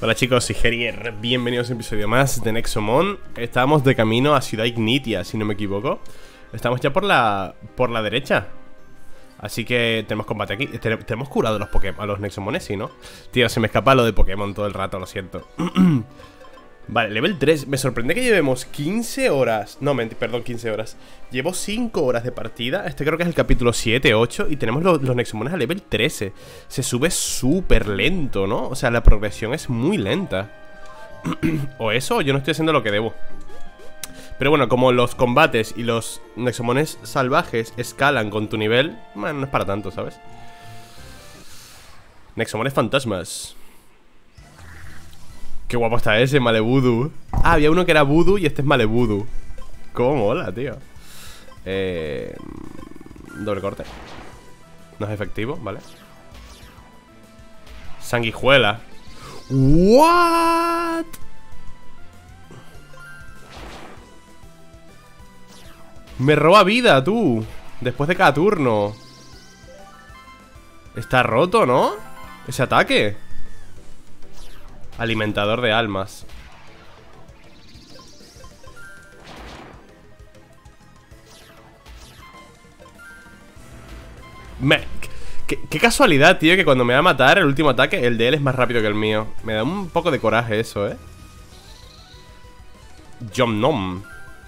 Hola chicos, soy Gerier, bienvenidos a un episodio más de Nexomon. Estamos de camino a Ciudad Ignitia, si no me equivoco. Estamos ya por la derecha. Así que tenemos combate aquí. Tenemos curado los Pokémon, a los Nexomones, ¿sí, no? Tío, se me escapa lo de Pokémon todo el rato, lo siento. Vale, level 3. Me sorprende que llevemos 15 horas. No, perdón, 15 horas. Llevo 5 horas de partida. Este creo que es el capítulo 7, 8. Y tenemos los Nexomones a level 13. Se sube súper lento, ¿no? O sea, la progresión es muy lenta. O eso, o yo no estoy haciendo lo que debo. Pero bueno, como los combates y los Nexomones salvajes escalan con tu nivel, bueno, no es para tanto, ¿sabes? Nexomones fantasmas. Qué guapo está ese, Malevoodoo. Ah, había uno que era Voodoo y este es Malevoodoo. Cómo mola, tío. Doble corte. No es efectivo, ¿vale? Sanguijuela. ¿What? Me roba vida, tú. Después de cada turno. Está roto, ¿no? Ese ataque. Alimentador de almas. Qué casualidad, tío, que cuando me va a matar el último ataque, el de él es más rápido que el mío. Me da un poco de coraje eso, ¿eh? Jom Nom.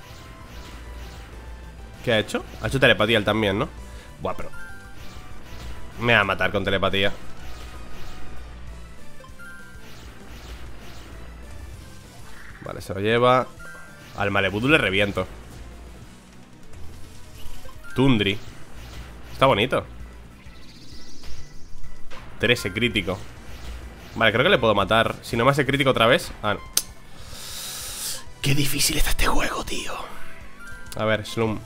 ¿Qué ha hecho? Ha hecho telepatía él también, ¿no? Buah, pero me va a matar con telepatía. Vale, se lo lleva. Al Malevoodoo le reviento. Tundri. Está bonito. 13, crítico. Vale, creo que le puedo matar. Si no me hace crítico otra vez. Ah, no. Qué difícil está este juego, tío. A ver, Slum.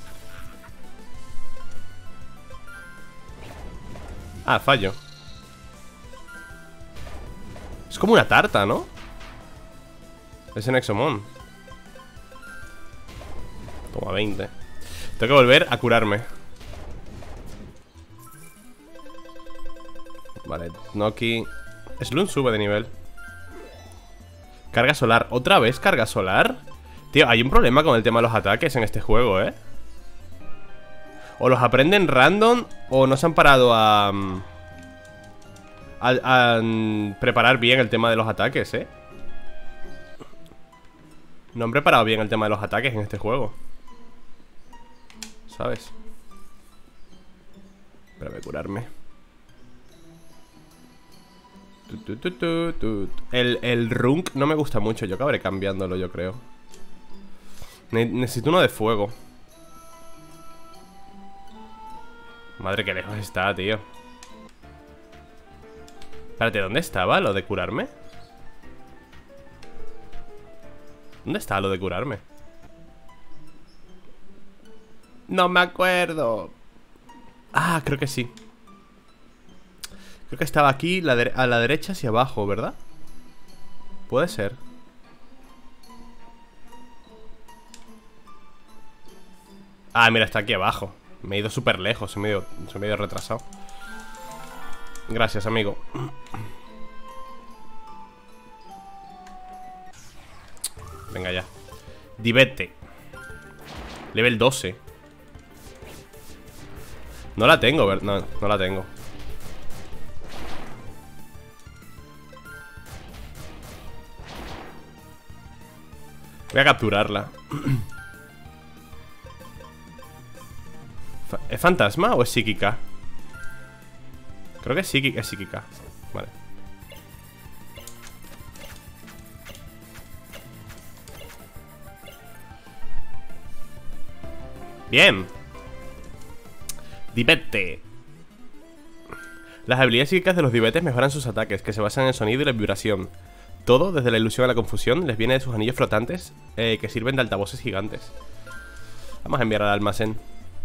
Ah, fallo. Es como una tarta, ¿no? Es en Nexomon. Toma 20. Tengo que volver a curarme. Vale, Noki. Slum sube de nivel. Carga solar. ¿Otra vez carga solar? Tío, hay un problema con el tema de los ataques en este juego, ¿eh? O los aprenden random o no se han parado a preparar bien el tema de los ataques, ¿eh? No han preparado bien el tema de los ataques en este juego, ¿sabes? Espérame, curarme. El Runk no me gusta mucho. Yo acabaré cambiándolo, yo creo. Necesito uno de fuego. Madre, que lejos está, tío. Espérate, ¿dónde estaba lo de curarme? ¿Dónde está lo de curarme? No me acuerdo. Ah, creo que sí. Creo que estaba aquí a la derecha hacia abajo, ¿verdad? Puede ser. Ah, mira, está aquí abajo. Me he ido súper lejos, se me he ido retrasado. Gracias, amigo. Venga ya. Divete. Level 12. No la tengo, ¿verdad? No la tengo. Voy a capturarla. ¿Es fantasma o es psíquica? Creo que es psíquica. Vale. Bien. Divete. Las habilidades psíquicas de los divetes mejoran sus ataques, que se basan en el sonido y la vibración. Todo, desde la ilusión a la confusión, les viene de sus anillos flotantes, que sirven de altavoces gigantes. Vamos a enviar al almacén.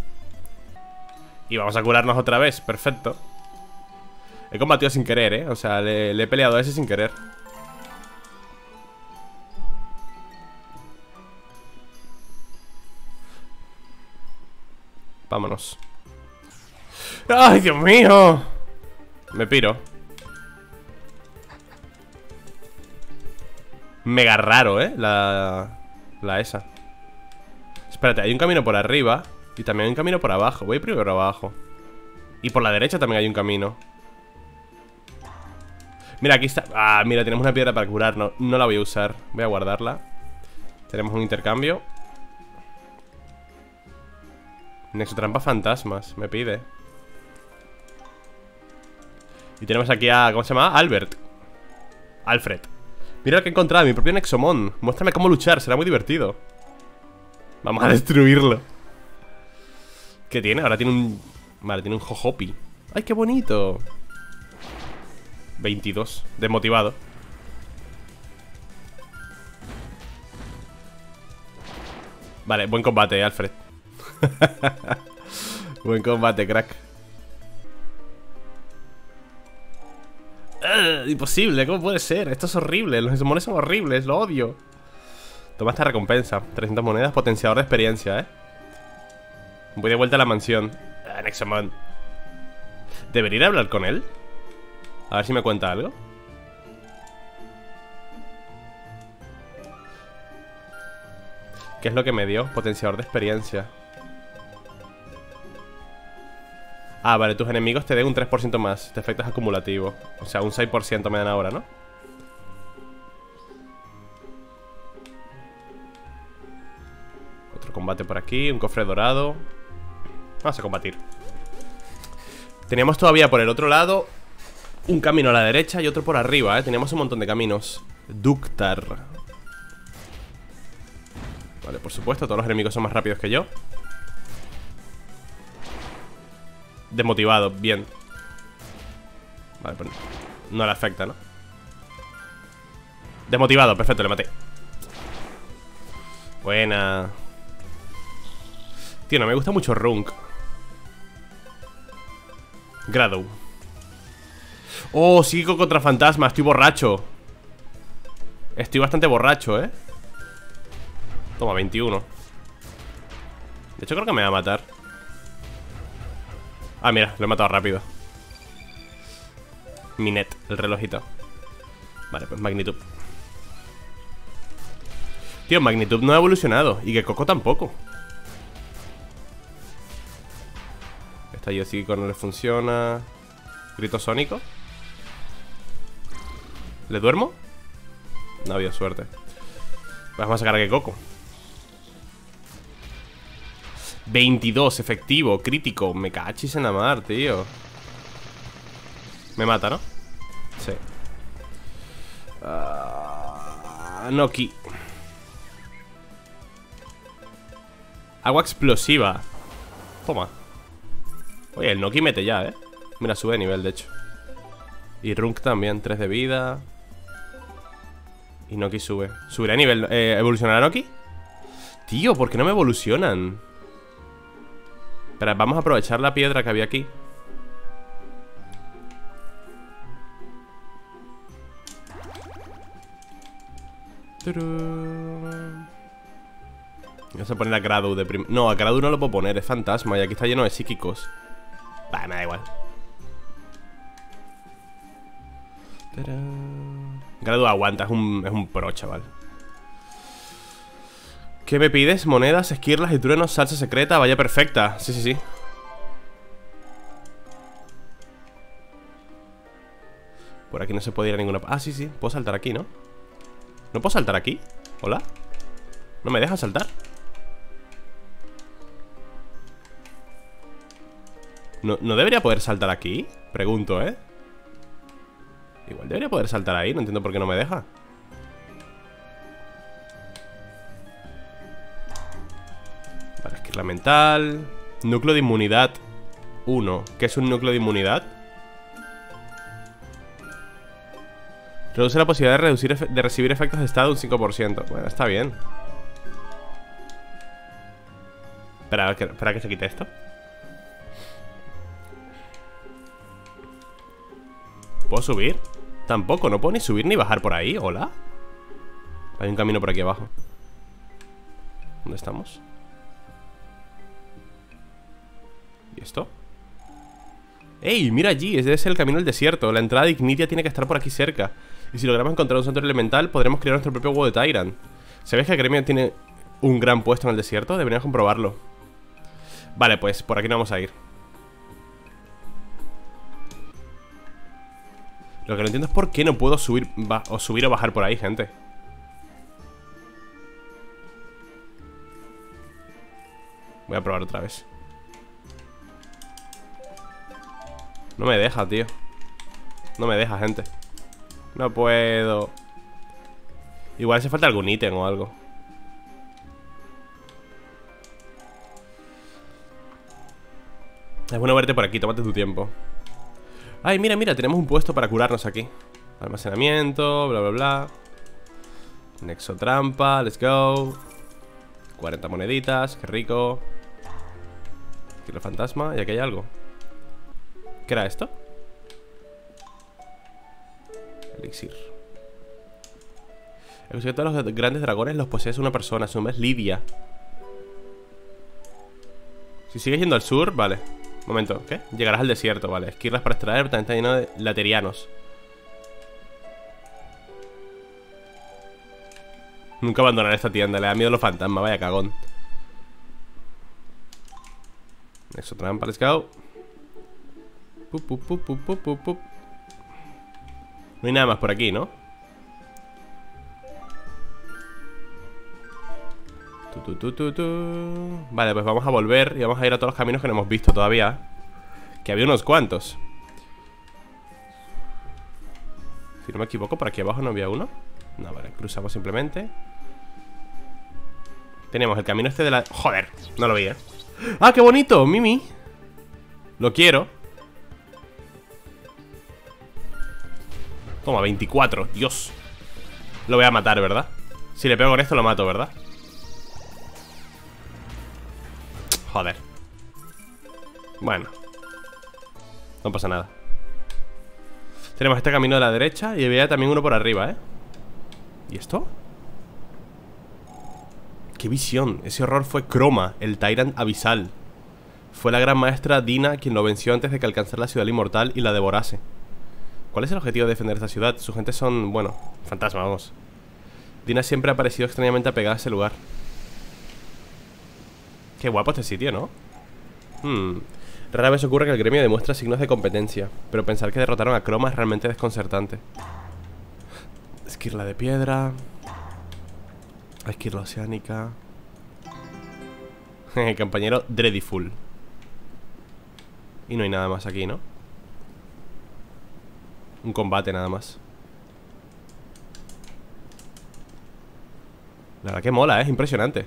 Y vamos a curarnos otra vez, perfecto. He combatido sin querer, ¿eh? O sea, le he peleado a ese sin querer. Vámonos. ¡Ay, Dios mío! Me piro. mega raro, la esa. Espérate, hay un camino por arriba y también hay un camino por abajo. Voy primero abajo. Y por la derecha también hay un camino. Mira, aquí está. Ah, mira, tenemos una piedra para curarnos. No la voy a usar, voy a guardarla. Tenemos un intercambio. Nexotrampa fantasmas, me pide. Y tenemos aquí a... ¿cómo se llama? Alfred. Mira lo que he encontrado, mi propio Nexomon. Muéstrame cómo luchar, será muy divertido. Vamos a destruirlo. ¿Qué tiene? Ahora tiene un... Vale, tiene un Jojopi. ¡Ay, qué bonito! 22, desmotivado. Vale, buen combate, Alfred. Buen combate, crack. Imposible, ¿cómo puede ser? Esto es horrible, los Nexomones son horribles, lo odio. Toma esta recompensa, 300 monedas, potenciador de experiencia, Voy de vuelta a la mansión. Nexomon. ¿Debería ir a hablar con él? A ver si me cuenta algo. ¿Qué es lo que me dio? Potenciador de experiencia. Ah, vale, tus enemigos te den un 3% más. Este efecto es acumulativo. O sea, un 6% me dan ahora, ¿no? Otro combate por aquí, un cofre dorado. Vamos a combatir. Teníamos todavía por el otro lado un camino a la derecha y otro por arriba, Teníamos un montón de caminos. Ductar. Vale, por supuesto, todos los enemigos son más rápidos que yo. Desmotivado, bien. Vale, pues no le afecta, ¿no? Desmotivado, perfecto, le maté. Buena. Tío, no me gusta mucho Runk. Gradu. Oh, psíquico contra fantasma, estoy borracho. Estoy bastante borracho, Toma, 21. De hecho creo que me va a matar. Ah, mira, lo he matado rápido. Minet, el relojito. Vale, pues Magnitud. Tío, Magnitud no ha evolucionado. Y que Coco tampoco. Estallido psíquico no le funciona. Grito sónico. ¿Le duermo? No ha habido suerte. Pues vamos a sacar a Gekoko. 22, efectivo, crítico. Me cachis en la mar, tío. Me mata, ¿no? Sí. Noki. Agua explosiva. Toma. Oye, el Noki mete ya, Mira, sube de nivel, de hecho. Y Runk también, 3 de vida. Y Noki sube. ¿Subirá de nivel? ¿Evolucionará Noki? Tío, ¿por qué no me evolucionan? Espera, vamos a aprovechar la piedra que había aquí. Vamos a poner a Gradu de primero. No, a Gradu no lo puedo poner, es fantasma. Y aquí está lleno de psíquicos. Vale, me da igual. Gradu aguanta, es un pro, chaval. ¿Qué me pides? Monedas, esquirlas y truenos, salsa secreta. Vaya perfecta, sí, sí, sí. Por aquí no se puede ir a ninguna... Ah, sí, sí, puedo saltar aquí, ¿no? ¿No puedo saltar aquí? ¿Hola? ¿No me deja saltar? ¿No debería poder saltar aquí? Pregunto, Igual debería poder saltar ahí, no entiendo por qué no me deja. Vale, esquirla mental. Núcleo de inmunidad 1. ¿Qué es un núcleo de inmunidad? Reduce la posibilidad de recibir efectos de estado un 5%. Bueno, está bien. Espera que se quite esto. ¿Puedo subir? Tampoco, no puedo ni subir ni bajar por ahí. ¿Hola? Hay un camino por aquí abajo. ¿Dónde estamos? ¿Y esto? ¡Ey! Mira allí, ese debe ser el camino al desierto. La entrada de Ignitia tiene que estar por aquí cerca. Y si logramos encontrar un santuario elemental, podremos crear nuestro propio huevo de Tyrant. ¿Sabes que Gremio tiene un gran puesto en el desierto? Deberíamos comprobarlo. Vale, pues por aquí no vamos a ir. Lo que no entiendo es por qué no puedo subir o bajar por ahí, gente. Voy a probar otra vez. No me deja, tío. No me deja, gente. No puedo. Igual hace falta algún ítem o algo. Es bueno verte por aquí, tómate tu tiempo. Ay, mira, mira, tenemos un puesto para curarnos aquí. Almacenamiento, bla, bla, bla. Nexo trampa, let's go. 40 moneditas, qué rico. Aquí el fantasma, y aquí hay algo. ¿Qué era esto? Elixir. He conseguido todos los grandes dragones los posees una persona, su nombre es Lidia. Si sigues yendo al sur, vale. Momento, ¿qué? Llegarás al desierto, vale. Esquirlas para extraer, también está lleno de laterianos. Nunca abandonaré esta tienda, le da miedo a los fantasmas, vaya cagón. Eso, trampa, let's go. No hay nada más por aquí, ¿no? Vale, pues vamos a volver y vamos a ir a todos los caminos que no hemos visto todavía. Que había unos cuantos. Si no me equivoco, por aquí abajo no había uno. No, vale, cruzamos simplemente. Tenemos el camino este de la... Joder, no lo vi, ¿eh? ¡Ah, qué bonito! Mimi. Lo quiero. Toma, 24, Dios. Lo voy a matar, ¿verdad? Si le pego con esto lo mato, ¿verdad? Joder. Bueno, no pasa nada. Tenemos este camino de la derecha y había también uno por arriba, ¿eh? ¿Y esto? ¡Qué visión! Ese horror fue Croma, el Tyrant abisal. Fue la gran maestra Dina quien lo venció antes de que alcanzara la ciudad inmortal y la devorase. ¿Cuál es el objetivo de defender esta ciudad? Su gente son, bueno, fantasmas, vamos. Dina siempre ha parecido extrañamente apegada a ese lugar. Qué guapo este sitio, ¿no? Rara vez ocurre que el gremio demuestra signos de competencia, pero pensar que derrotaron a Croma es realmente desconcertante. Esquirla de piedra. Esquirla oceánica. Compañero Dreadful. Y no hay nada más aquí, ¿no? Un combate nada más. La verdad que mola, es impresionante.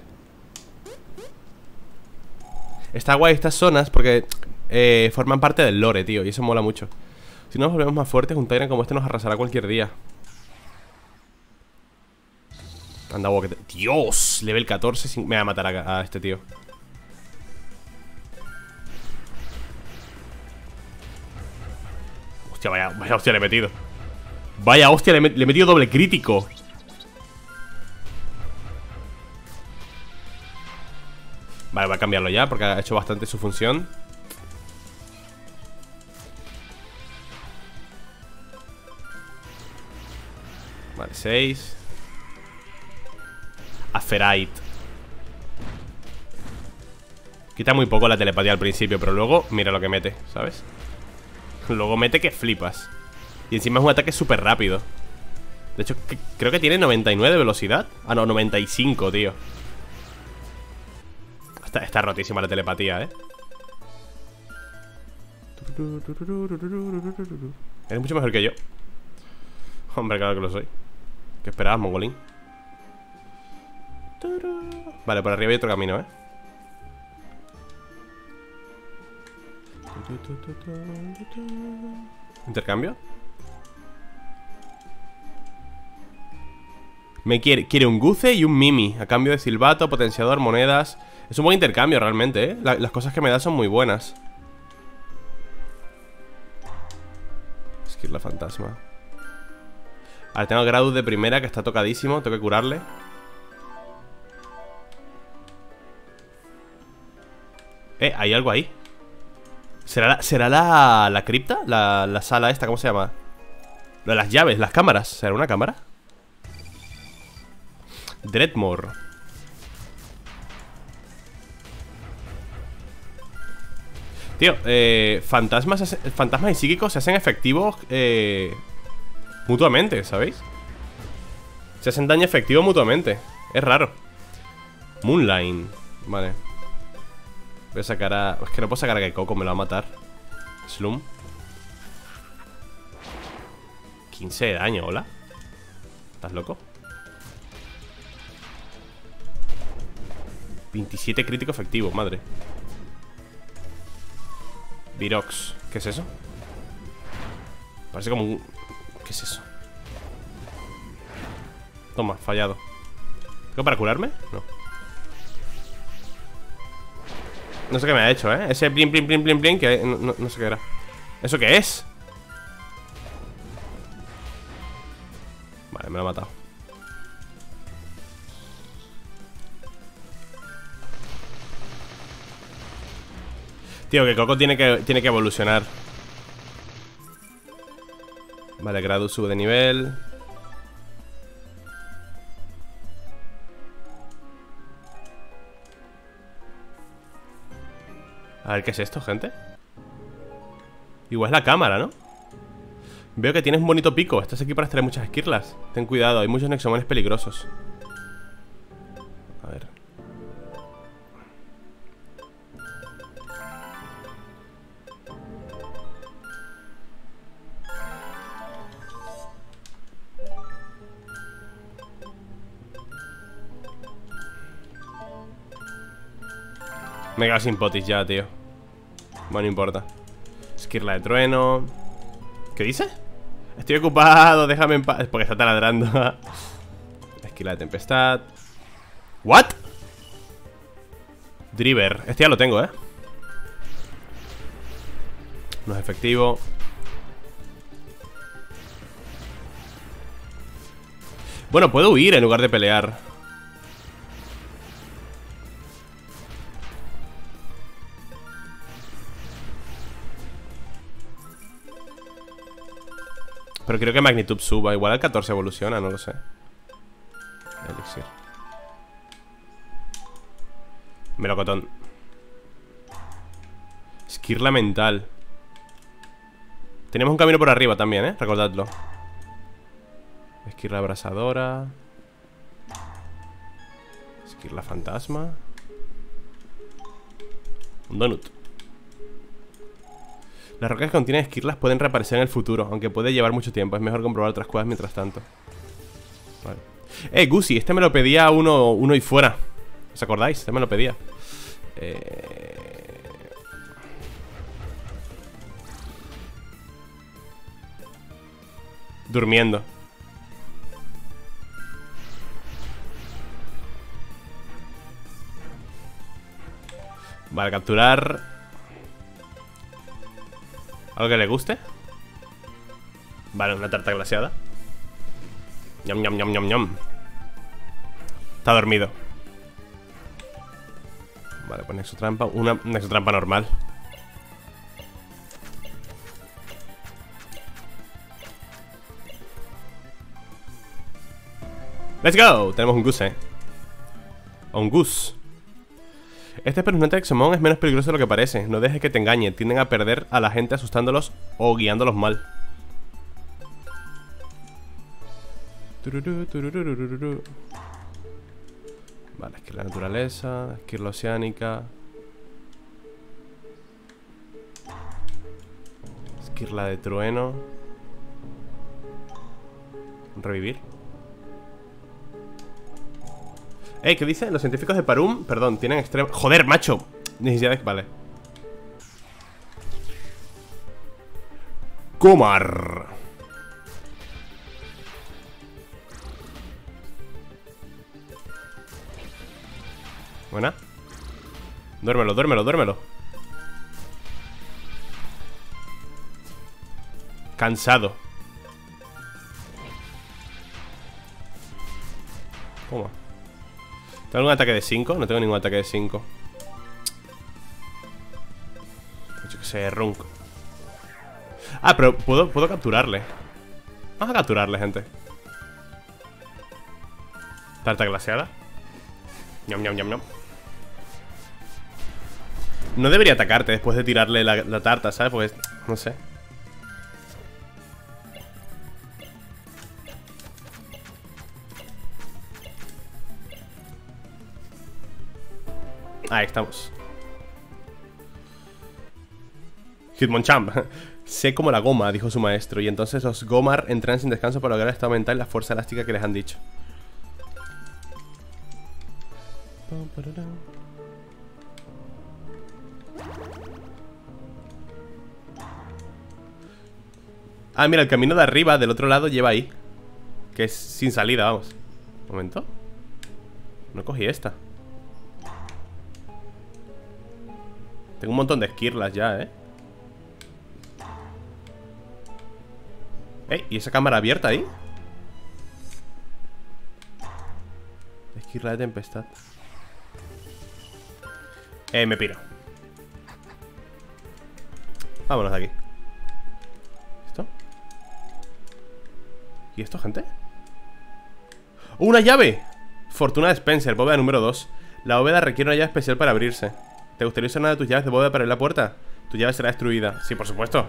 Está guay estas zonas porque forman parte del lore, tío. Y eso mola mucho. Si no nos volvemos más fuertes, un Tyrant como este nos arrasará cualquier día. Anda, que Dios, level 14 me va a matar a este tío. Hostia, vaya hostia le he metido. Vaya hostia, le he metido doble crítico. Vale, voy a cambiarlo ya porque ha hecho bastante su función. Vale, 6. Aferite. Quita muy poco la telepatía al principio, pero luego mira lo que mete, ¿sabes? Luego mete que flipas. Y encima es un ataque súper rápido. De hecho, creo que tiene 99 de velocidad. Ah, no, 95, tío. Está rotísima la telepatía, ¿eh? Eres mucho mejor que yo. Hombre, claro que lo soy. ¿Qué esperabas, mongolín? Vale, por arriba hay otro camino, ¿eh? ¿Intercambio? Quiere un Guce y un Mimi a cambio de silbato, potenciador, monedas. Es un buen intercambio realmente, ¿eh? Las cosas que me da son muy buenas. Esquirla fantasma. Vale, tengo Gradu de primera que está tocadísimo. Tengo que curarle. Hay algo ahí. ¿Será la cripta? La sala esta, ¿cómo se llama? Lo de las llaves, las cámaras. ¿Será una cámara? Dreadmore. Tío, fantasmas y psíquicos se hacen efectivos mutuamente, ¿sabéis? Se hacen daño efectivo mutuamente. Es raro. Moonline. Vale. Voy a sacar a... Es que no puedo sacar a Gekoko, me lo va a matar. Slum. 15 de daño, hola. ¿Estás loco? 27 crítico efectivo, madre. Virox. ¿Qué es eso? Parece como un... ¿Qué es eso? Toma, fallado. ¿Tengo para curarme? No. No sé qué me ha hecho, ¿eh? Ese blin, blin, blin, blin, blin que no sé qué era. ¿Eso qué es? Vale, me lo ha matado. Tío, que Coco tiene que evolucionar. Vale, Gradus sube de nivel. A ver, ¿qué es esto, gente? Igual es la cámara, ¿no? Veo que tienes un bonito pico. Estás aquí para extraer muchas esquirlas. Ten cuidado, hay muchos nexomones peligrosos. A ver. Me he quedado sin potis ya, tío. Bueno, no importa. Esquirla de trueno. ¿Qué dice? Estoy ocupado, déjame en paz. Es porque está taladrando. Esquirla de tempestad. ¿What? Driver. Este ya lo tengo, ¿eh? No es efectivo. Bueno, puedo huir en lugar de pelear. Pero creo que magnitud suba. Igual al 14 evoluciona, no lo sé. Elixir. Melocotón. Esquirla mental. Tenemos un camino por arriba también, ¿eh? Recordadlo. Esquirla abrasadora. Esquirla fantasma. Un donut. Las rocas que contienen esquirlas pueden reaparecer en el futuro, aunque puede llevar mucho tiempo. Es mejor comprobar otras cuevas mientras tanto. Vale. Gusi, este me lo pedía uno y fuera. ¿Os acordáis? Este me lo pedía. Durmiendo. Vale, capturar. ¿Algo que le guste? Vale, una tarta glaseada. Ñam, ñam, ñam, ñam, ñam. Está dormido. Vale, pues nexotrampa. Una nexotrampa normal. ¡Let's go! Tenemos un goose, O un goose. Este espeluznante Exomon es menos peligroso de lo que parece. No dejes que te engañe. Tienden a perder a la gente asustándolos o guiándolos mal. Vale, esquirla naturaleza. Esquirla oceánica. Esquirla de trueno. Revivir. ¿Qué dice? Los científicos de Parum, perdón, tienen extremo... ¡Joder, macho! Necesidades... Vale. Comar. Buena. Duérmelo, duérmelo, duérmelo. Cansado. Toma. ¿Tengo algún ataque de 5? No tengo ningún ataque de 5. Yo que sé, Runk. Ah, pero puedo capturarle. Vamos a capturarle, gente. Tarta glaseada. Ñam, ñam, ñam, ñam. No debería atacarte después de tirarle la tarta, ¿sabes? Pues, no sé. Ahí estamos. Hitmonchamp. Sé como la goma, dijo su maestro. Y entonces los Gomar entran sin descanso para lograr el estado mental y la fuerza elástica que les han dicho. Ah, mira, el camino de arriba, del otro lado, lleva ahí. Que es sin salida, vamos. Un momento. No cogí esta. Tengo un montón de esquirlas ya, ¿y esa cámara abierta ahí? Esquirla de tempestad. Me piro. Vámonos de aquí. ¿Esto? ¿Y esto, gente? ¡Oh, una llave! Fortuna de Spencer, bóveda número 2. La bóveda requiere una llave especial para abrirse. ¿Te gustaría usar una de tus llaves de bóveda para abrir la puerta? Tu llave será destruida. Sí, por supuesto.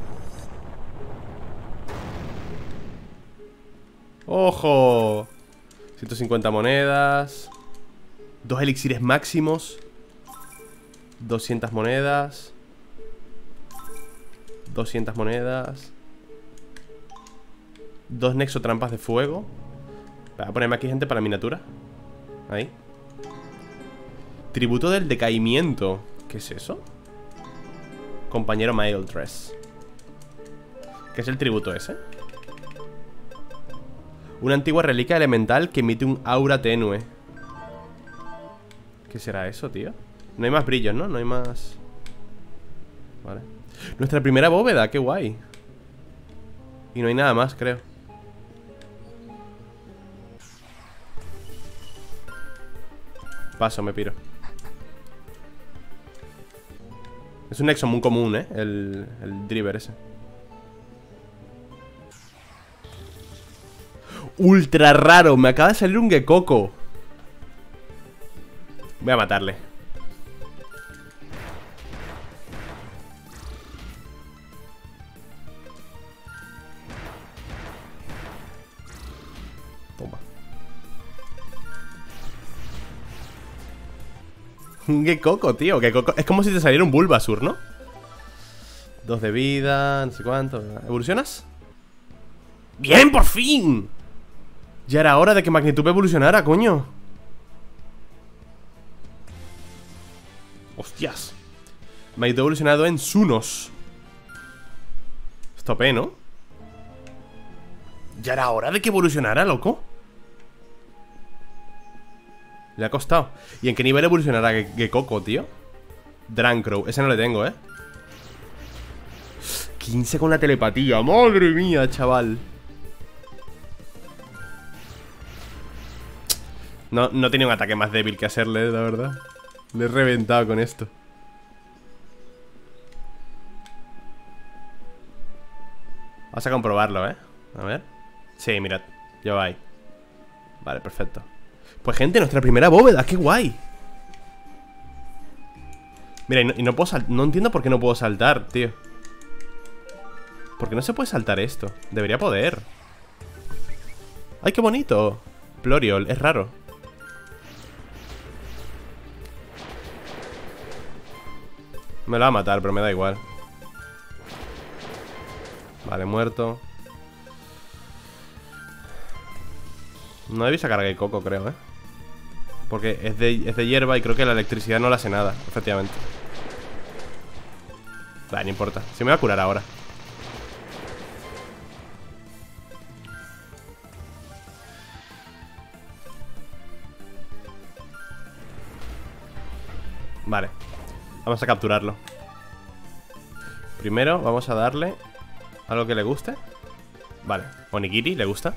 ¡Ojo! 150 monedas. 2 elixires máximos. 200 monedas. 200 monedas. 2 nexotrampas de fuego. Voy a ponerme aquí, gente, para la miniatura. Ahí. Tributo del decaimiento. ¿Qué es eso? Compañero Maildress. ¿Qué es el tributo ese? Una antigua reliquia elemental que emite un aura tenue. ¿Qué será eso, tío? No hay más brillos, ¿no? No hay más... Vale. Nuestra primera bóveda, qué guay. Y no hay nada más, creo. Paso, me piro. Es un nexo muy común, ¿eh? El driver ese. Ultra raro, me acaba de salir un Gekoko. Voy a matarle. Toma. Un Gekoko, tío. Gekoko. Es como si te saliera un Bulbasur, ¿no? 2 de vida, no sé cuánto. ¿Evolucionas? ¡Bien, por fin! Ya era hora de que Magnitude evolucionara, coño. Hostias. Magnitude ha evolucionado en Sunos. Stopé, ¿no? Ya era hora de que evolucionara, loco. Le ha costado. ¿Y en qué nivel evolucionará Gekoko, tío? Drancrow, ese no le tengo, 15 con la telepatía. Madre mía, chaval. No tenía un ataque más débil que hacerle, la verdad. Le he reventado con esto. Vamos a comprobarlo, A ver. Sí, mirad, ya va ahí. Vale, perfecto. Pues, gente, nuestra primera bóveda, qué guay. Mira, y no puedo saltar. No entiendo por qué no puedo saltar, tío. ¿Por qué no se puede saltar esto? Debería poder. ¡Ay, qué bonito! Ploriol, es raro. Me lo va a matar, pero me da igual. Vale, muerto. No debí sacar a Gekoko, creo, porque es de hierba y creo que la electricidad no le hace nada, efectivamente. Vale, no importa. Se me va a curar ahora. Vale. Vamos a capturarlo. Primero vamos a darle algo que le guste. Vale, onigiri, le gusta.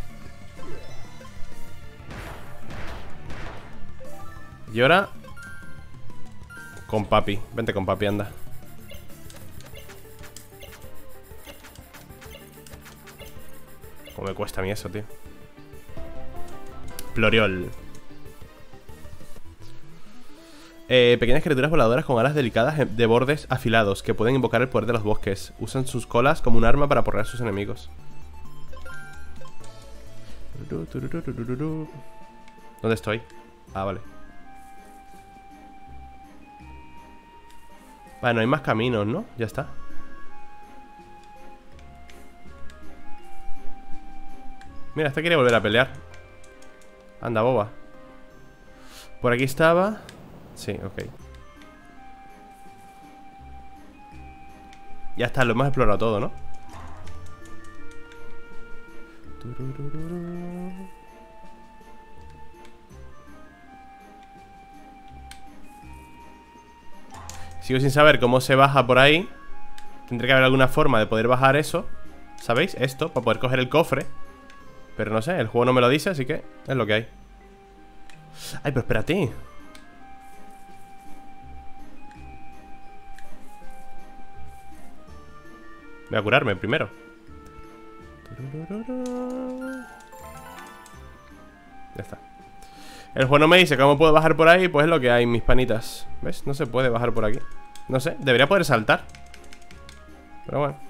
Y ahora con papi, vente con papi, anda. Cómo me cuesta a mí eso, tío. Ploriol. Pequeñas criaturas voladoras con alas delicadas de bordes afilados que pueden invocar el poder de los bosques. Usan sus colas como un arma para aporrear a sus enemigos. ¿Dónde estoy? Ah, vale. Vale, no hay más caminos, ¿no? Ya está. Mira, esta quiere volver a pelear. Anda, boba. Por aquí estaba. Sí, ok. Ya está, lo hemos explorado todo, ¿no? Sigo sin saber cómo se baja por ahí. Tendría que haber alguna forma de poder bajar eso. ¿Sabéis? Esto, para poder coger el cofre. Pero no sé, el juego no me lo dice, así que es lo que hay. Ay, pero espérate. Voy a curarme primero. Ya está. El juego no me dice cómo puedo bajar por ahí. Pues es lo que hay, mis panitas. ¿Ves? No se puede bajar por aquí. No sé, debería poder saltar. Pero bueno.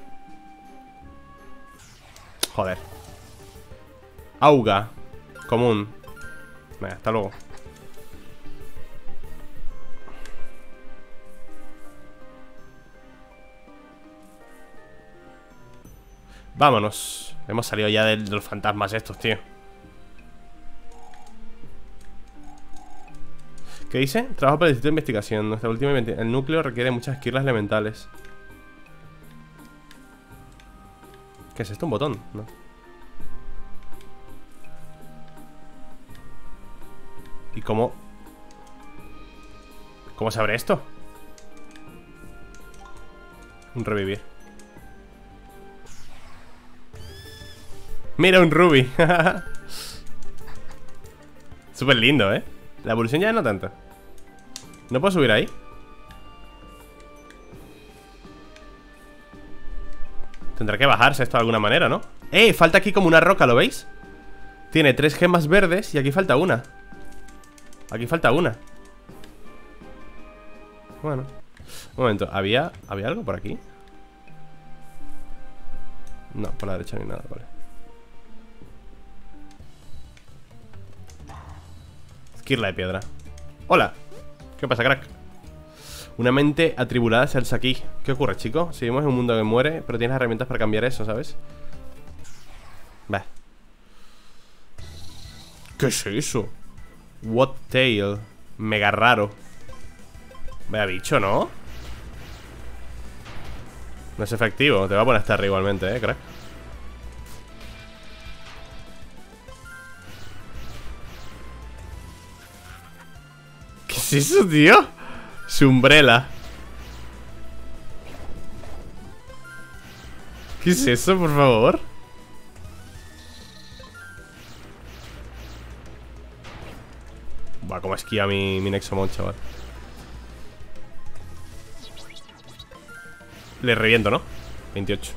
Joder. Auga. Común. Venga, hasta luego. Vámonos. Hemos salido ya de los fantasmas estos, tío. ¿Qué dice? Trabajo para el distrito de investigación. Nuestra última el núcleo requiere muchas esquirlas elementales. ¿Qué es esto? ¿Un botón? No. ¿Y cómo? ¿Cómo se abre esto? Un revivir. Mira, un Ruby. Súper lindo, ¿eh? La evolución ya no tanto. ¿No puedo subir ahí? Tendrá que bajarse esto de alguna manera, ¿no? Falta aquí como una roca, ¿lo veis? Tiene 3 gemas verdes y aquí falta una. Aquí falta una. Bueno. Un momento, ¿había algo por aquí? No, por la derecha no hay nada, vale. Esquirla de piedra. Hola. ¿Qué pasa, crack? Una mente atribulada es el aquí. ¿Qué ocurre, chico? Seguimos en un mundo que muere, pero tienes herramientas para cambiar eso, ¿sabes? Va. ¿Qué es eso? What tail. Mega raro. Vaya bicho, ¿no? No es efectivo. Te va a poner hasta arriba igualmente, crack. ¿Qué es eso, tío? Su umbrella. ¿Qué es eso, por favor? Va, como esquía mi Nexomon, chaval. Le reviento, ¿no? 28.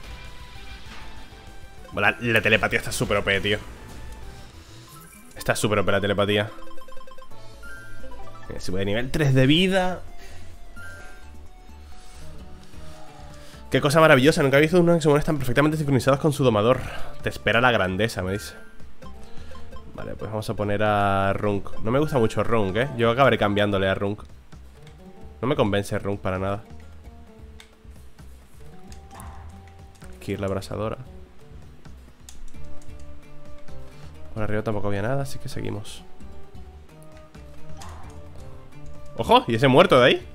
La telepatía está súper OP, tío. Está súper OP la telepatía. Sube de nivel 3 de vida. Qué cosa maravillosa. Nunca he visto unos Nexomones tan perfectamente sincronizados con su domador. Te espera la grandeza, me dice. Vale, pues vamos a poner a Runk. No me gusta mucho Runk, Yo acabaré cambiándole a Runk. No me convence Runk para nada. Aquí la abrasadora. Por arriba tampoco había nada, así que seguimos. ¡Ojo! ¿Y ese muerto de ahí?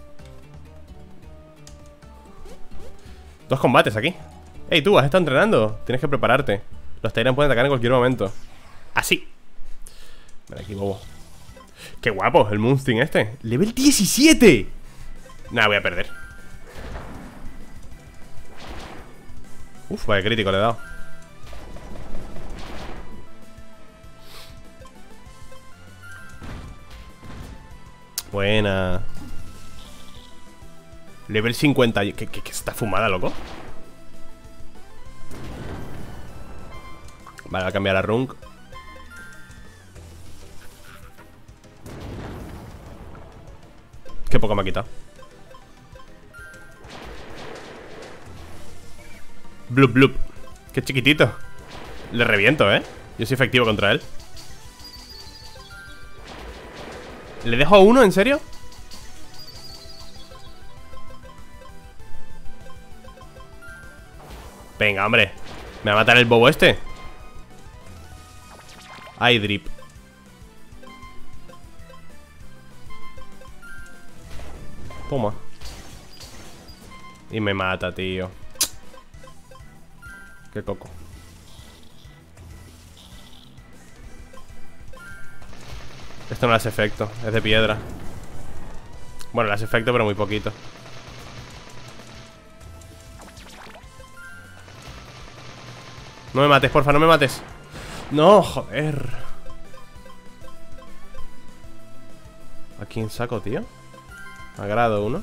2 combates aquí. ¡Ey, tú! ¿Has estado entrenando? Tienes que prepararte. Los Tyrant pueden atacar en cualquier momento. ¡Así! Vale, aquí, bobo. ¡Qué guapo! El Moonsting este. ¡Level 17! Nada, voy a perder. Uf, vaya crítico le he dado. Buena. Level 50. ¿Qué está fumada, loco? Vale, va a cambiar a Runk. Qué poco me ha quitado. Blup, blup. Qué chiquitito. Le reviento, Yo soy efectivo contra él. ¿Le dejo a uno? ¿En serio? Venga, hombre. ¿Me va a matar el bobo este? Ay, drip. Toma. Y me mata, tío. Qué coco. Esto no le hace efecto, es de piedra. Bueno, le hace efecto, pero muy poquito. No me mates, porfa, no me mates. No, joder. ¿A quién saco, tío? A grado 1.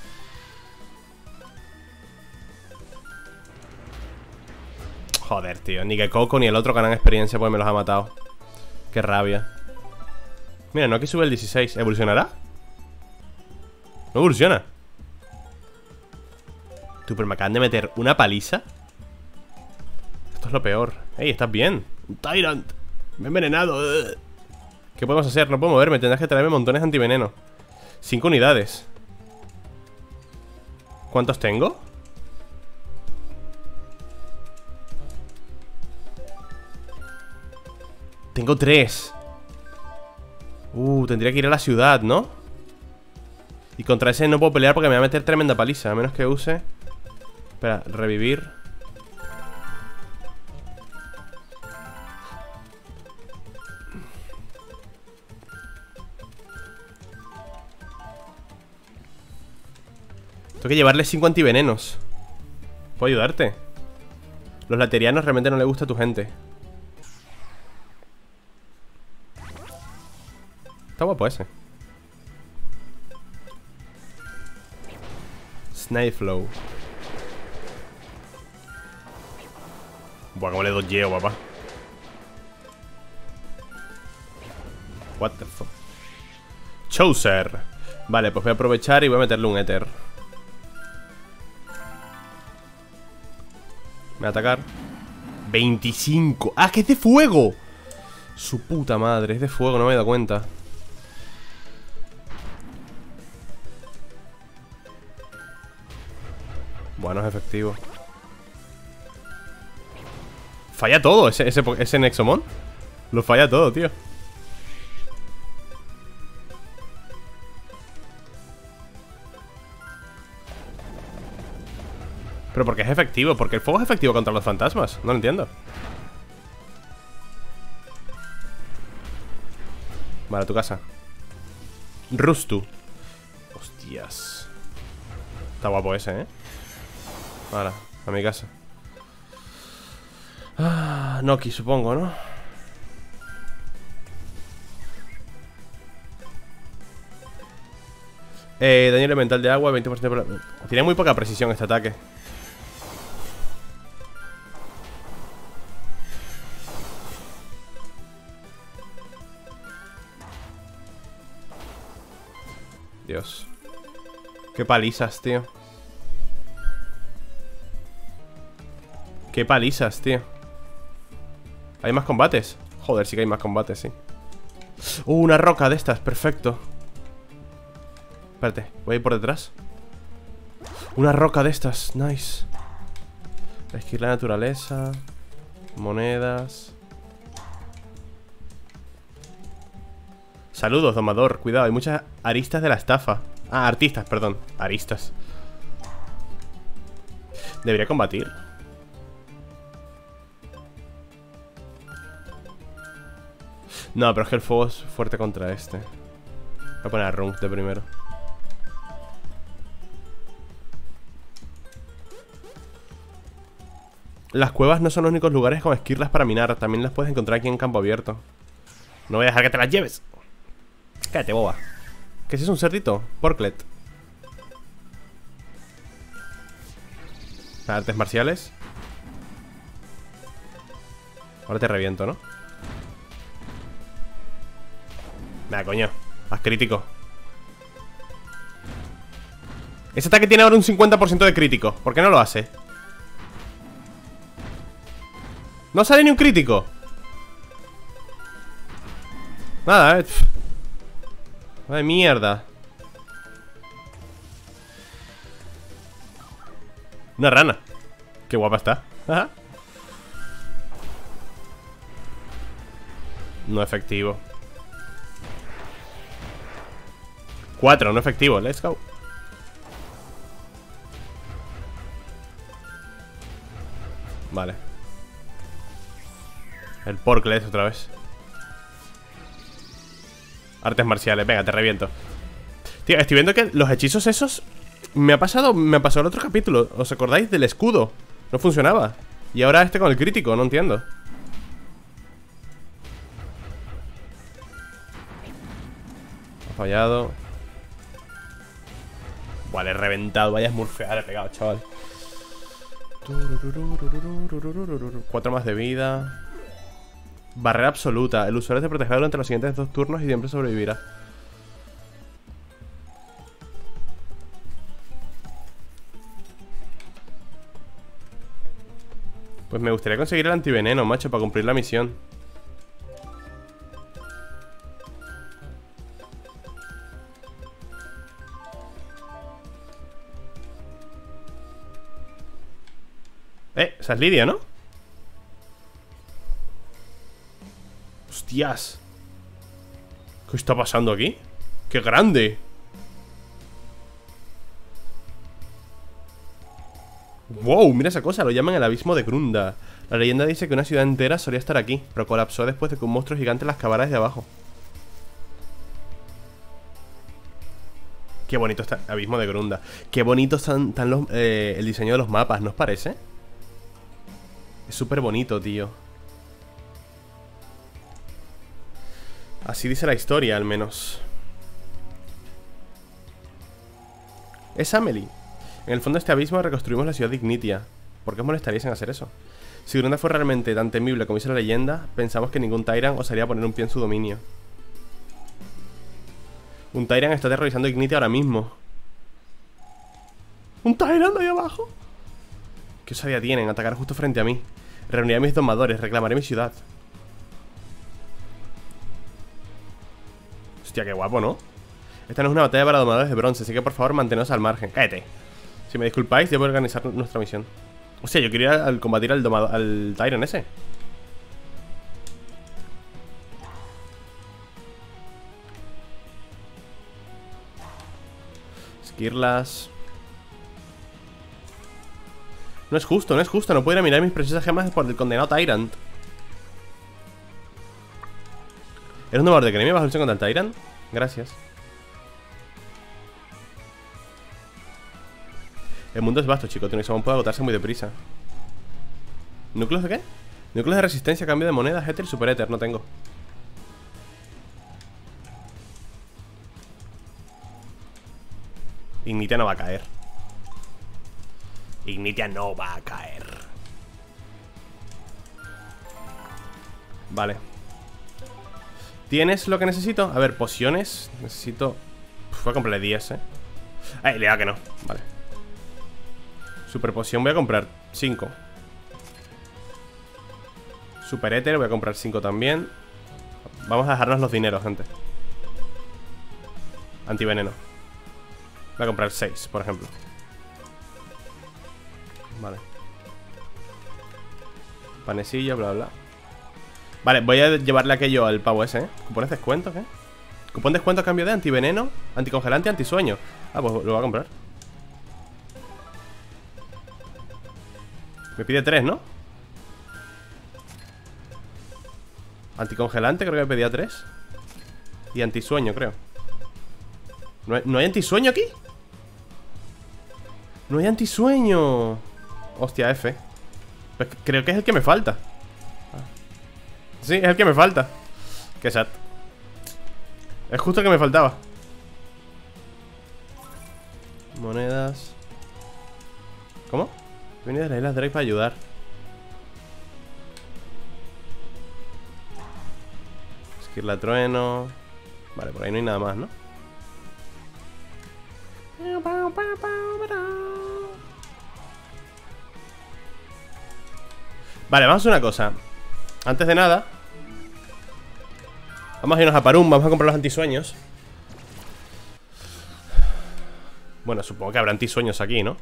Joder, tío, ni que Coco ni el otro ganan experiencia porque me los ha matado. Qué rabia. Mira, no, aquí sube el 16. ¿Evolucionará? No evoluciona. Tú, pero me acaban de meter una paliza. Esto es lo peor. Ey, ¿estás bien? Un Tyrant. Me he envenenado. ¿Qué podemos hacer? No puedo moverme, tendrás que traerme montones de antiveneno. 5 unidades. ¿Cuántos tengo? Tengo 3. Tendría que ir a la ciudad, ¿no? Y contra ese no puedo pelear porque me va a meter tremenda paliza. A menos que use... Espera, revivir. Tengo que llevarle 5 antivenenos. ¿Puedo ayudarte? Los laterianos realmente no le gusta a tu gente. Está guapo ese. Snayflow. Buah, como le dodgeo, papá. What the fuck. Chaucer. Vale, pues voy a aprovechar y voy a meterle un éter. Me va a atacar. 25. ¡Ah, que es de fuego! Su puta madre, es de fuego, no me he dado cuenta. Bueno, es efectivo. Falla todo ese Nexomon. Lo falla todo, tío. Pero porque es efectivo, porque el fuego es efectivo contra los fantasmas. No lo entiendo. Vale, a tu casa. Rustu. Hostias. Está guapo ese, Ahora, a mi casa. Noki, supongo, ¿no? Daño elemental de agua, 20%. Tiene muy poca precisión este ataque. Dios. Qué palizas, tío. Qué palizas, tío. ¿Hay más combates? Joder, sí que hay más combates, sí. Una roca de estas, perfecto. Espérate, voy a ir por detrás. Una roca de estas, nice. Esquivar la naturaleza. Monedas. Saludos, domador, cuidado, hay muchas aristas de la estafa. Ah, artistas, perdón, aristas. ¿Debería combatir? No, pero es que el fuego es fuerte contra este. Voy a poner a Runk de primero. Las cuevas no son los únicos lugares con esquirlas para minar. También las puedes encontrar aquí en campo abierto. No voy a dejar que te las lleves. Cállate, boba. ¿Qué es eso? ¿Un cerdito? Porklet. Artes marciales. Ahora te reviento, ¿no? Venga, coño. Haz crítico. Ese ataque tiene ahora un 50% de crítico. ¿Por qué no lo hace? No sale ni un crítico. Nada, de mierda. Una rana. Qué guapa está. Ajá. No efectivo. 4, no efectivo. Let's go. Vale. El Porkles otra vez. Artes marciales, venga, te reviento. Tío, estoy viendo que los hechizos esos me pasó el otro capítulo. ¿Os acordáis del escudo? No funcionaba. Y ahora este con el crítico, no entiendo. Ha fallado. Vale, he reventado. Vaya smurfear, he pegado, chaval. 4 más de vida. Barrera absoluta. El usuario te protegerá durante los siguientes 2 turnos y siempre sobrevivirá. Pues me gustaría conseguir el antiveneno, macho, para cumplir la misión. Esa es Lidia, ¿no? Hostias. ¿Qué está pasando aquí? ¡Qué grande! ¡Wow! Mira esa cosa, lo llaman el abismo de Grunda. La leyenda dice que una ciudad entera solía estar aquí, pero colapsó después de que un monstruo gigante las cavara desde abajo. Qué bonito está el abismo de Grunda. Qué bonito están el diseño de los mapas, ¿no os parece? Es súper bonito, tío. Así dice la historia, al menos. Es Amelie. En el fondo de este abismo reconstruimos la ciudad de Ignitia. ¿Por qué os molestaríais en hacer eso? Si Grunda fue realmente tan temible como dice la leyenda, pensamos que ningún Tyrant osaría poner un pie en su dominio. Un Tyrant está aterrorizando Ignitia ahora mismo. ¿Un Tyrant ahí abajo? ¿Qué osadía tienen? Atacar justo frente a mí. Reuniré a mis domadores, reclamaré mi ciudad. Hostia, qué guapo, ¿no? Esta no es una batalla para domadores de bronce, así que por favor manteneos al margen. ¡Cállate! Si me disculpáis, debo organizar nuestra misión. O sea, yo quería ir al combatir al Tyrant ese. Esquirlas. No es justo, no es justo. No puedo ir a mirar mis preciosas gemas por el condenado Tyrant. ¿Eres un domador de gremio bajo lucha contra el Tyrant? Gracias. El mundo es vasto, chico. Tinoxamón puede agotarse muy deprisa. ¿Núcleos de qué? Núcleos de resistencia, cambio de monedas, Ether y Super Ether. No tengo. Ignitia no va a caer. Ignitia no va a caer. Vale. ¿Tienes lo que necesito? A ver, pociones. Necesito... voy a comprarle 10, le da que no. Vale. Super poción voy a comprar 5. Super éter voy a comprar 5 también. Vamos a dejarnos los dineros, gente. Antiveneno. Voy a comprar 6, por ejemplo. Vale. Panecillo, bla, bla. Vale, voy a llevarle aquello al pavo ese, ¿Cupones descuento, qué? Cupón descuento a cambio de antiveneno, anticongelante y antisueño. Ah, pues lo voy a comprar. Me pide 3, ¿no? Anticongelante, creo que me pedía 3. Y antisueño, creo. ¿No hay antisueño aquí? No hay antisueño. Hostia, F. Pues creo que es el que me falta. Sí, es el que me falta. Qué sad. Es justo el que me faltaba. Monedas. ¿Cómo? He venido de las islas Drake para ayudar. Esquirla trueno. Vale, por ahí no hay nada más, ¿no? Vale, vamos a hacer una cosa. Antes de nada, vamos a irnos a Parum, vamos a comprar los antisueños. Bueno, supongo que habrá antisueños aquí, ¿no?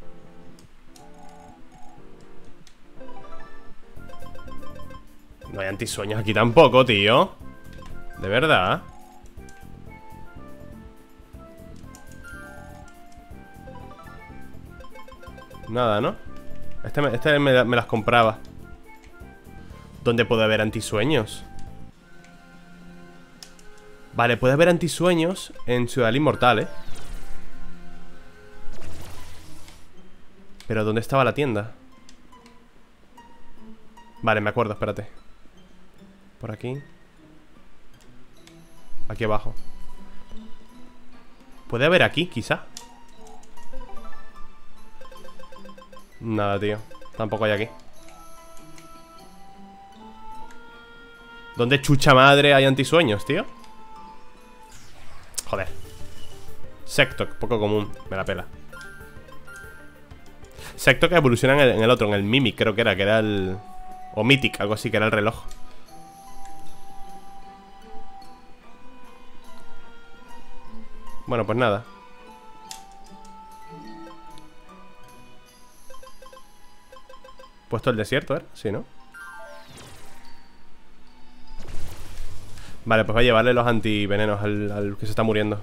No hay antisueños aquí tampoco, tío. De verdad. Nada, ¿no? Este me las compraba. ¿Dónde puede haber antisueños? Vale, puede haber antisueños en Ciudad Inmortal, ¿eh? Pero ¿dónde estaba la tienda? Vale, me acuerdo, espérate. Por aquí. Aquí abajo. ¿Puede haber aquí, quizá? Nada, tío. Tampoco hay aquí. ¿Dónde chucha madre hay antisueños, tío? Joder. Sectoc, poco común. Me la pela. Sectoc evoluciona en el otro, en el Mimic, creo que era el... O Mythic, algo así, que era el reloj. Bueno, pues nada. Puesto el desierto, ¿eh? Sí, ¿no? Vale, pues voy a llevarle los antivenenos al que se está muriendo.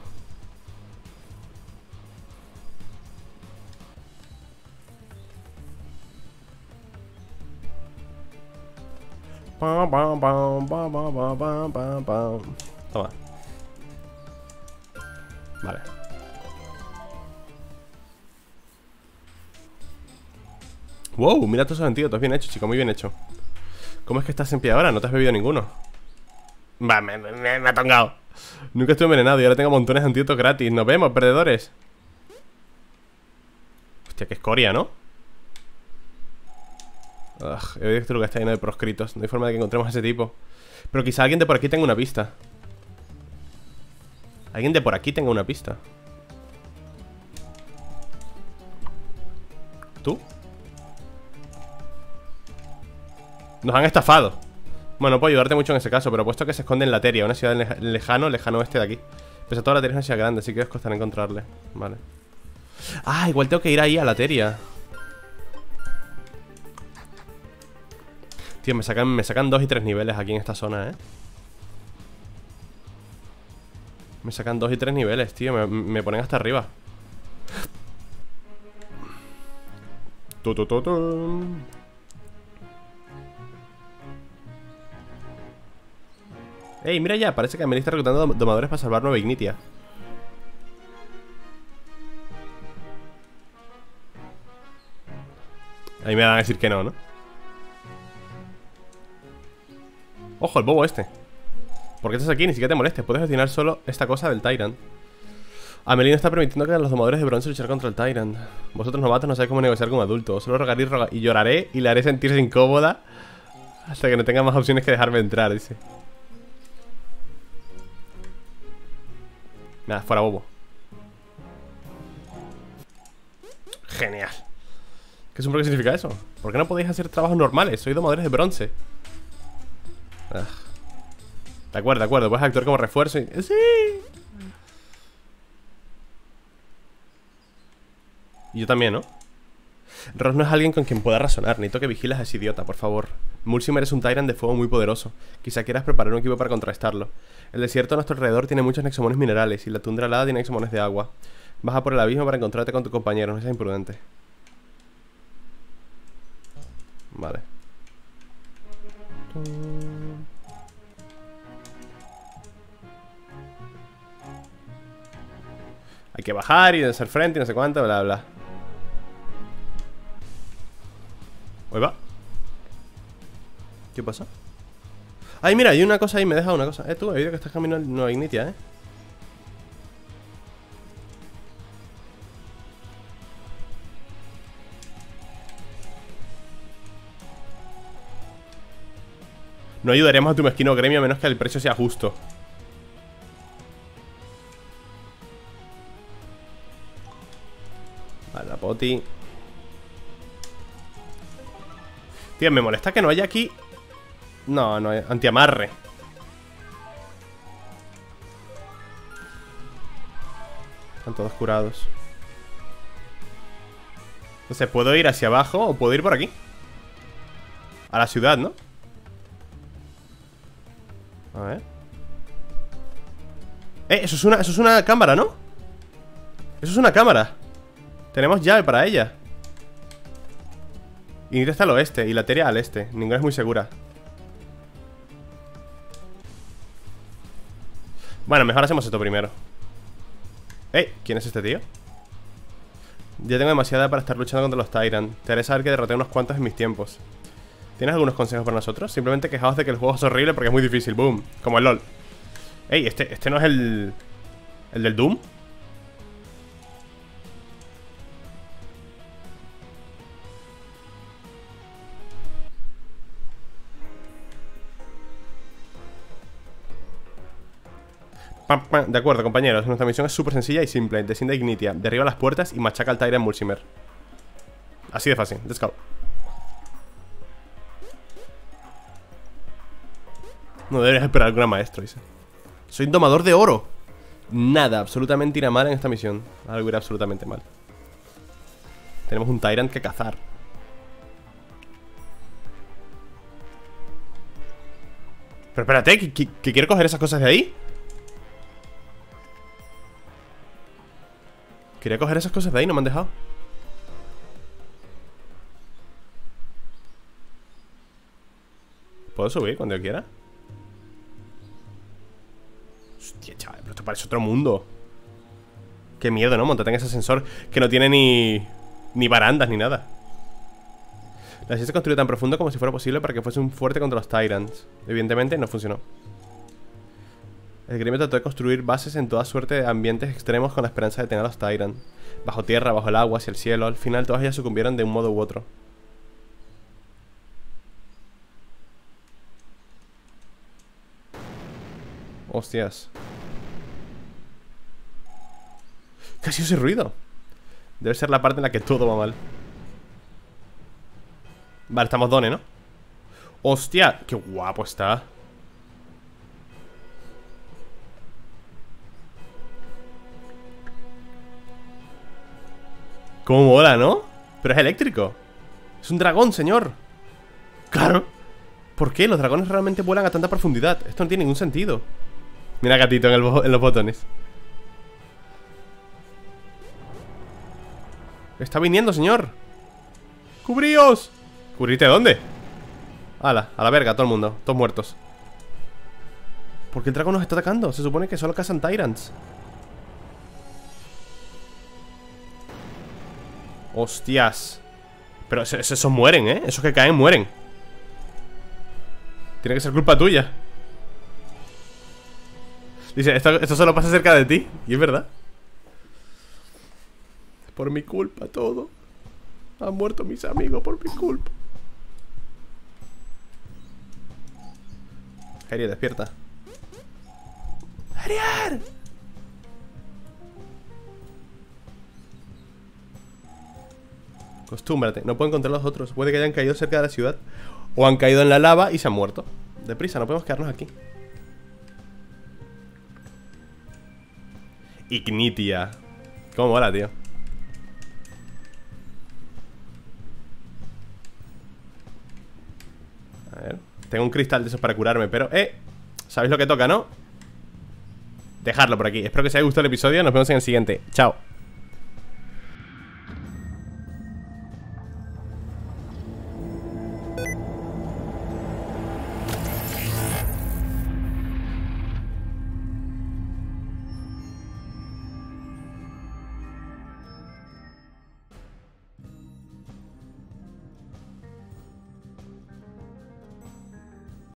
Toma. Vale. Wow, mira todos esos antídotos, bien hecho, chico, muy bien hecho. ¿Cómo es que estás en pie ahora? ¿No te has bebido ninguno? Va, me ha tongado. Nunca estuve envenenado y ahora tengo montones de antídotos gratis. Nos vemos, perdedores. Hostia, qué escoria, ¿no? He visto lo que está lleno de proscritos. No hay forma de que encontremos a ese tipo. Pero quizá alguien de por aquí tenga una pista. Alguien de por aquí tenga una pista. ¿Tú? Nos han estafado. Bueno, no puedo ayudarte mucho en ese caso, pero puesto que se esconde en Lateria, una ciudad lejano oeste de aquí. Pese a todo, Lateria es una ciudad grande, así que os costará encontrarle. Vale. Ah, igual tengo que ir ahí a Lateria. Tío, me sacan 2 y 3 niveles aquí en esta zona, ¿eh? Me sacan 2 y 3 niveles, tío. Me ponen hasta arriba. Ey, mira ya, parece que Amelie está reclutando domadores para salvar Nueva Ignitia. Ahí me van a decir que no, ¿no? Ojo, el bobo este. ¿Por qué estás aquí? Ni siquiera te molestes. Puedes gestionar solo esta cosa del Tyrant. Amelie no está permitiendo que los domadores de bronce luchar contra el Tyrant. Vosotros novatos no sabéis cómo negociar con un adulto. Solo rogaré y lloraré y le haré sentirse incómoda hasta que no tenga más opciones que dejarme entrar, dice. Nada, fuera bobo. Genial. ¿Qué significa eso? ¿Por qué no podéis hacer trabajos normales? Sois domadores de bronce. De acuerdo, puedes actuar como refuerzo y... ¡Sí! Y yo también, ¿no? Ross no es alguien con quien pueda razonar. Necesito que vigiles a ese idiota, por favor. Mulcimer es un Tyrant de fuego muy poderoso. Quizá quieras preparar un equipo para contrarrestarlo. El desierto a nuestro alrededor tiene muchos nexomones minerales y la tundra helada tiene nexomones de agua. Baja por el abismo para encontrarte con tu compañero, no seas imprudente. Vale. Hay que bajar y hacer frente y no sé cuánto, bla, bla. Ahí va. ¿Qué pasa? Ay, mira, hay una cosa ahí, me deja una cosa. Tú, he oído que estás camino a Nueva Ignitia, No ayudaremos a tu mezquino gremio a menos que el precio sea justo. Vale, la poti. Tío, me molesta que no haya aquí. No, no, antiamarre. Están todos curados. Entonces, ¿puedo ir hacia abajo o puedo ir por aquí? A la ciudad, ¿no? A ver. Eso es una cámara, ¿no? Eso es una cámara. Tenemos llave para ella. Y Nita está al oeste y la Teria al este. Ninguna es muy segura. Bueno, mejor hacemos esto primero. ¿Quién es este tío? Ya tengo demasiada para estar luchando contra los Tyrant. Te haré saber que derroté unos cuantos en mis tiempos. ¿Tienes algunos consejos para nosotros? Simplemente quejaos de que el juego es horrible porque es muy difícil. Boom, como el LOL. Este no es el del Doom. De acuerdo, compañeros. Nuestra misión es súper sencilla y simple. Desciende a Ignitia, derriba las puertas y machaca al Tyrant Mulcimer. Así de fácil, let's go. No deberías esperar al gran maestro, dice. Soy un domador de oro. Nada, absolutamente irá mal en esta misión. Algo irá absolutamente mal. Tenemos un Tyrant que cazar. Pero espérate, ¿que quiero coger esas cosas de ahí? Quería coger esas cosas de ahí, no me han dejado. ¿Puedo subir cuando yo quiera? Hostia, chaval, pero esto parece otro mundo. Qué miedo, ¿no? Montate en ese ascensor que no tiene ni barandas ni nada. La ciudad se construyó tan profundo como si fuera posible para que fuese un fuerte contra los Tyrants. Evidentemente no funcionó. El gremio trató de construir bases en toda suerte de ambientes extremos con la esperanza de tener a los Tyrant. Bajo tierra, bajo el agua, hacia el cielo. Al final todas ellas sucumbieron de un modo u otro. Hostias. ¿Qué ha sido ese ruido? Debe ser la parte en la que todo va mal. Vale, estamos Done, ¿no? Hostia, qué guapo está. Cómo mola, ¿no? Pero es eléctrico. Es un dragón, señor. Claro. ¿Por qué? Los dragones realmente vuelan a tanta profundidad. Esto no tiene ningún sentido. Mira gatito en los botones. Está viniendo, señor. ¡Cubríos! ¿Cubrirte dónde? Ala, a la verga, todo el mundo. Todos muertos. ¿Por qué el dragón nos está atacando? Se supone que solo cazan Tyrants. Hostias. Pero esos mueren, ¿eh? Esos que caen mueren. Tiene que ser culpa tuya. Dice, esto solo pasa cerca de ti. Y es verdad. Es por mi culpa todo. Han muerto mis amigos por mi culpa. Harrier, despierta. ¡Harrier! Acostúmbrate, no puedo encontrar los otros. Puede que hayan caído cerca de la ciudad o han caído en la lava y se han muerto. Deprisa, no podemos quedarnos aquí. Ignitia. Cómo mola, tío. A ver. Tengo un cristal de esos para curarme, pero... ¿sabéis lo que toca, no? Dejarlo por aquí. Espero que os haya gustado el episodio. Nos vemos en el siguiente. Chao.